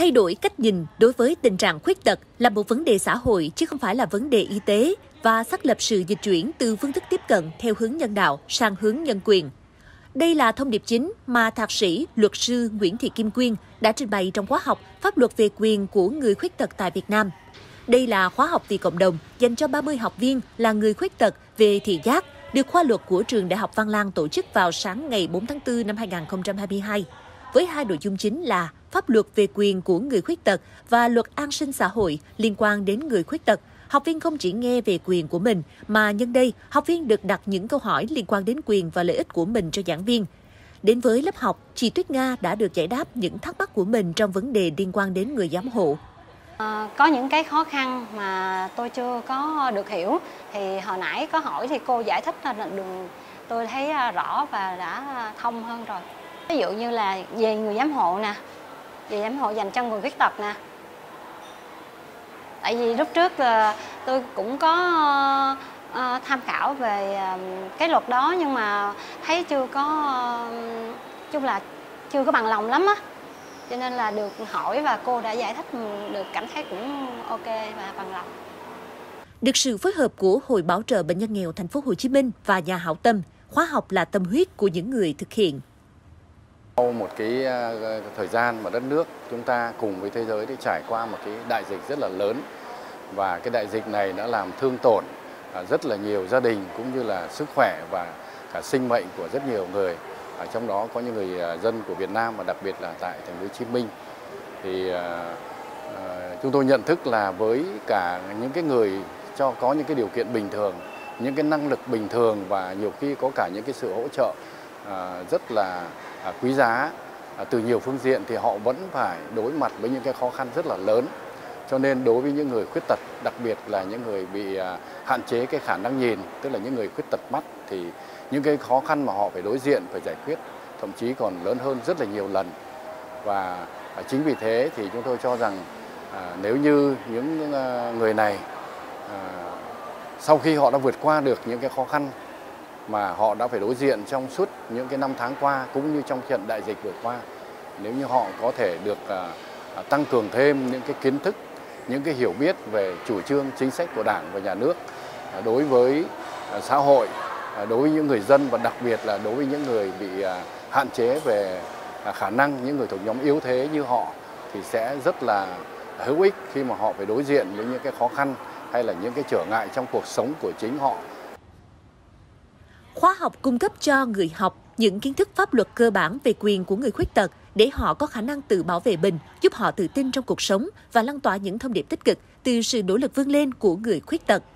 Thay đổi cách nhìn đối với tình trạng khuyết tật là một vấn đề xã hội chứ không phải là vấn đề y tế và xác lập sự dịch chuyển từ phương thức tiếp cận theo hướng nhân đạo sang hướng nhân quyền. Đây là thông điệp chính mà Thạc sĩ, luật sư Nguyễn Thị Kim Quyên đã trình bày trong khóa học Pháp luật về quyền của người khuyết tật tại Việt Nam. Đây là khóa học vì cộng đồng dành cho 30 học viên là người khuyết tật về thị giác, được khoa luật của Trường Đại học Văn Lang tổ chức vào sáng ngày 4 tháng 4 năm 2022. Với hai nội dung chính là pháp luật về quyền của người khuyết tật và luật an sinh xã hội liên quan đến người khuyết tật. Học viên không chỉ nghe về quyền của mình, mà nhân đây, học viên được đặt những câu hỏi liên quan đến quyền và lợi ích của mình cho giảng viên. Đến với lớp học, chị Tuyết Nga đã được giải đáp những thắc mắc của mình trong vấn đề liên quan đến người giám hộ. Có những cái khó khăn mà tôi chưa có được hiểu, thì hồi nãy có hỏi thì cô giải thích là tôi thấy rõ và đã thông hơn rồi. Ví dụ như là về người giám hộ nè, về giám hộ dành cho người khuyết tật nè. Tại vì lúc trước tôi cũng có tham khảo về cái luật đó, nhưng mà thấy chưa có bằng lòng lắm á. Cho nên là được hỏi và cô đã giải thích được, cảm thấy cũng ok và bằng lòng. Được sự phối hợp của Hội Bảo trợ Bệnh nhân nghèo Thành phố Hồ Chí Minh và Nhà hảo tâm, khóa học là tâm huyết của những người thực hiện. Sau một cái thời gian mà đất nước chúng ta cùng với thế giới đi trải qua một cái đại dịch rất là lớn, và cái đại dịch này đã làm thương tổn rất là nhiều gia đình cũng như là sức khỏe và cả sinh mệnh của rất nhiều người. Trong đó có những người dân của Việt Nam và đặc biệt là tại thành phố Hồ Chí Minh. Thì chúng tôi nhận thức là với cả những cái người có những cái điều kiện bình thường, những cái năng lực bình thường và nhiều khi có cả những cái sự hỗ trợ rất là quý giá từ nhiều phương diện, thì họ vẫn phải đối mặt với những cái khó khăn rất là lớn. Cho nên đối với những người khuyết tật, đặc biệt là những người bị hạn chế cái khả năng nhìn, tức là những người khuyết tật mắt, thì những cái khó khăn mà họ phải đối diện, phải giải quyết thậm chí còn lớn hơn rất là nhiều lần. Và chính vì thế thì chúng tôi cho rằng nếu như những người này sau khi họ đã vượt qua được những cái khó khăn mà họ đã phải đối diện trong suốt những cái năm tháng qua cũng như trong trận đại dịch vừa qua, nếu như họ có thể được tăng cường thêm những cái kiến thức, những cái hiểu biết về chủ trương chính sách của Đảng và Nhà nước đối với xã hội, đối với những người dân và đặc biệt là đối với những người bị hạn chế về khả năng, những người thuộc nhóm yếu thế như họ, thì sẽ rất là hữu ích khi mà họ phải đối diện với những cái khó khăn hay là những cái trở ngại trong cuộc sống của chính họ. Khóa học cung cấp cho người học những kiến thức pháp luật cơ bản về quyền của người khuyết tật để họ có khả năng tự bảo vệ mình, giúp họ tự tin trong cuộc sống và lan tỏa những thông điệp tích cực từ sự nỗ lực vươn lên của người khuyết tật.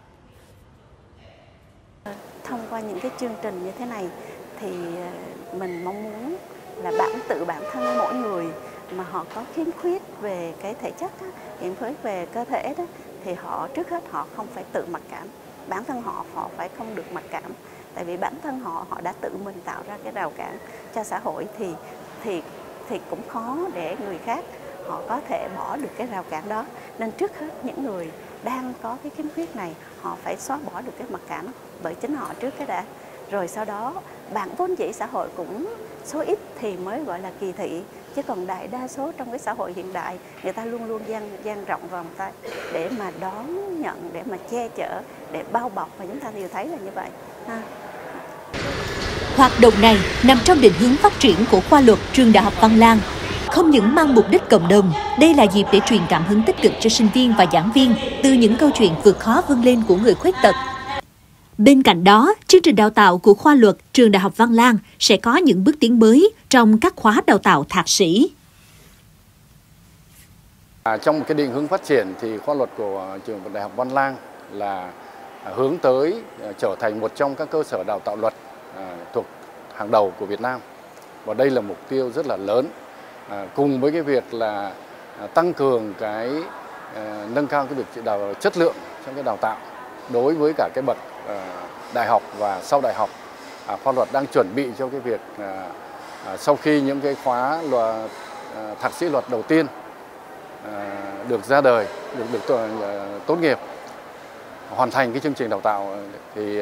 Thông qua những cái chương trình như thế này thì mình mong muốn là bản thân mỗi người mà họ có khiếm khuyết về cái thể chất, khiếm khuyết về cơ thể đó, thì họ trước hết họ không phải tự mặc cảm. Bản thân họ phải không được mặc cảm. Tại vì bản thân họ đã tự mình tạo ra cái rào cản cho xã hội, thì cũng khó để người khác họ có thể bỏ được cái rào cản đó. Nên trước hết những người đang có cái khiếm khuyết này, họ phải xóa bỏ được cái mặc cảm bởi chính họ trước cái đã. Rồi sau đó bạn vốn dĩ xã hội cũng số ít thì mới gọi là kỳ thị, chứ còn đại đa số trong cái xã hội hiện đại người ta luôn luôn dang rộng vòng tay để mà đón nhận, để mà che chở, để bao bọc, và chúng ta đều thấy là như vậy. Hoạt động này nằm trong định hướng phát triển của khoa luật Trường Đại học Văn Lang. Không những mang mục đích cộng đồng, đây là dịp để truyền cảm hứng tích cực cho sinh viên và giảng viên từ những câu chuyện vượt khó vươn lên của người khuyết tật. Bên cạnh đó, chương trình đào tạo của khoa luật Trường Đại học Văn Lang sẽ có những bước tiến mới trong các khóa đào tạo thạc sĩ. Trong cái định hướng phát triển thì khoa luật của Trường Đại học Văn Lang là hướng tới trở thành một trong các cơ sở đào tạo luật thuộc hàng đầu của Việt Nam. Và đây là mục tiêu rất là lớn, cùng với cái việc là tăng cường cái nâng cao cái việc chất lượng trong cái đào tạo đối với cả cái bậc đại học và sau đại học. Khoa luật đang chuẩn bị cho cái việc sau khi những cái khóa thạc sĩ luật đầu tiên được ra đời, được tốt nghiệp, hoàn thành cái chương trình đào tạo, thì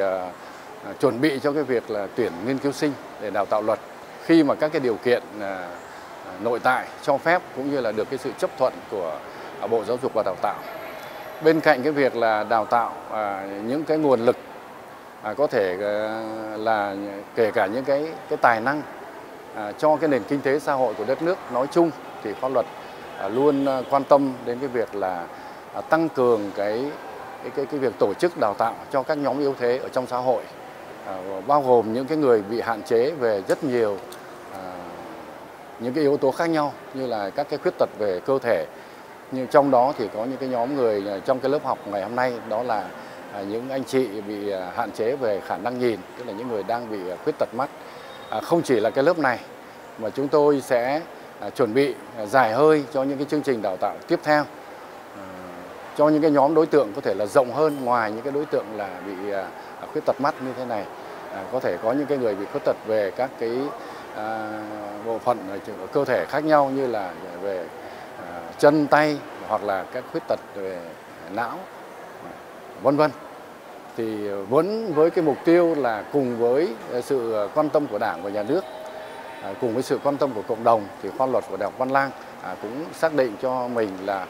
chuẩn bị cho cái việc là tuyển nghiên cứu sinh để đào tạo luật. Khi mà các cái điều kiện nội tại cho phép cũng như là được cái sự chấp thuận của Bộ Giáo dục và Đào tạo. Bên cạnh cái việc là đào tạo những cái nguồn lực có thể là kể cả những cái tài năng cho cái nền kinh tế xã hội của đất nước nói chung, thì pháp luật luôn quan tâm đến cái việc là tăng cường cái việc tổ chức đào tạo cho các nhóm yếu thế ở trong xã hội, bao gồm những cái người bị hạn chế về rất nhiều những cái yếu tố khác nhau, như là các cái khuyết tật về cơ thể. Nhưng trong đó thì có những cái nhóm người trong cái lớp học ngày hôm nay, đó là những anh chị bị hạn chế về khả năng nhìn, tức là những người đang bị khuyết tật mắt. Không chỉ là cái lớp này mà chúng tôi sẽ chuẩn bị dài hơi cho những cái chương trình đào tạo tiếp theo, cho những cái nhóm đối tượng có thể là rộng hơn, ngoài những cái đối tượng là bị khuyết tật mắt như thế này. Có thể có những cái người bị khuyết tật về các cái bộ phận ở cơ thể khác nhau, như là về chân tay, hoặc là các khuyết tật về não, vân vân. Thì vẫn với cái mục tiêu là cùng với sự quan tâm của Đảng và Nhà nước, cùng với sự quan tâm của cộng đồng, thì Khoa Luật của Đại học Văn Lang cũng xác định cho mình là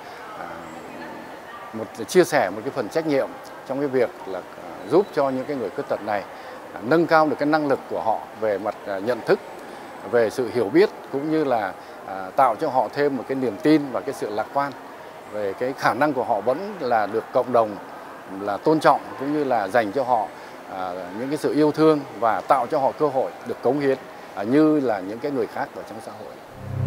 chia sẻ một cái phần trách nhiệm trong cái việc là giúp cho những cái người khuyết tật này nâng cao được cái năng lực của họ về mặt nhận thức, về sự hiểu biết, cũng như là tạo cho họ thêm một cái niềm tin và cái sự lạc quan về cái khả năng của họ vẫn là được cộng đồng là tôn trọng, cũng như là dành cho họ những cái sự yêu thương và tạo cho họ cơ hội được cống hiến như là những cái người khác ở trong xã hội.